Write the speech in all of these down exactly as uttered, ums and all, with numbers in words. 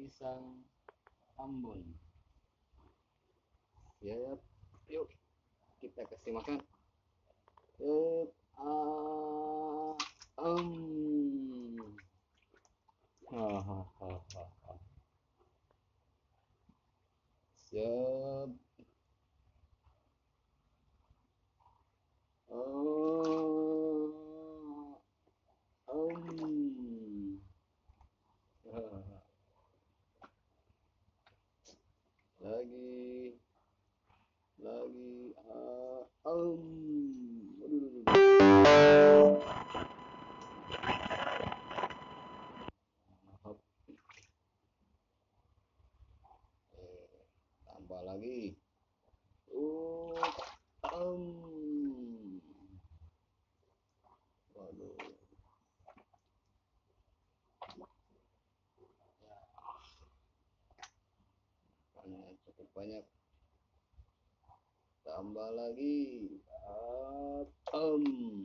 pisang Ambon. Siap, yuk kita kasih makan. Yuk, ah, um. Hahaha. Siap. Oh, um. Lagi, lagi, ah, um. Aduh, aduh, aduh. Hop. Eh, tambah lagi. Oh, um. Waduh. Ya, cukup banyak. Tambah lagi. Ah, um.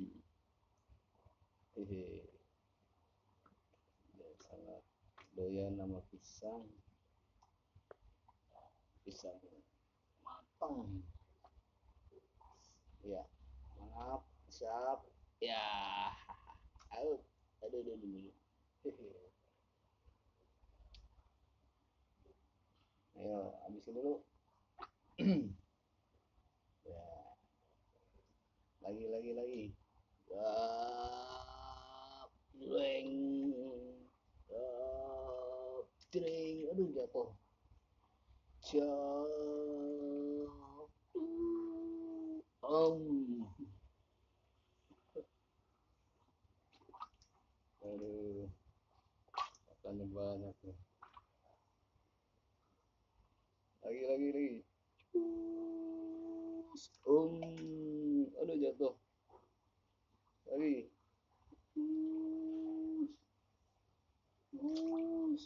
Hehe. Dia sangat doyan nama pisang. Pisang matang. Ya, maaf, siap. Ya, aduh, aduh, aduh, aduh. Hehe. Ayo, habisin dulu. Ya, lagi, lagi, lagi. Ya, jreng, ya, jreng, aduh jatuh. Jauh, om, aduh, makannya banyak nih. Lagi, lagi, lagi. Cus, om, aduh jatuh. Lagi. Cus, cus,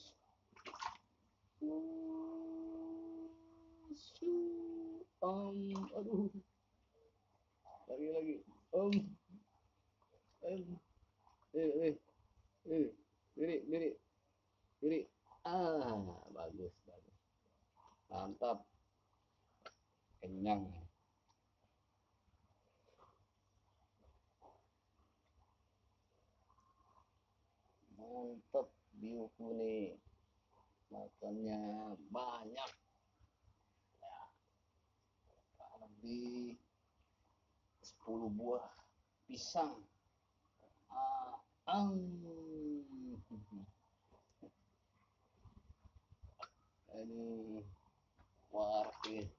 cus, om, aduh. Lagi, lagi. Om, om, eh, eh, eh, diri, diri, diri. Ah, bagus, bagus. Mantap, kenyang. Mantap, biuku nih. Makannya banyak. Ya, lebih sepuluh buah pisang. Ah, ang. Ini warkit.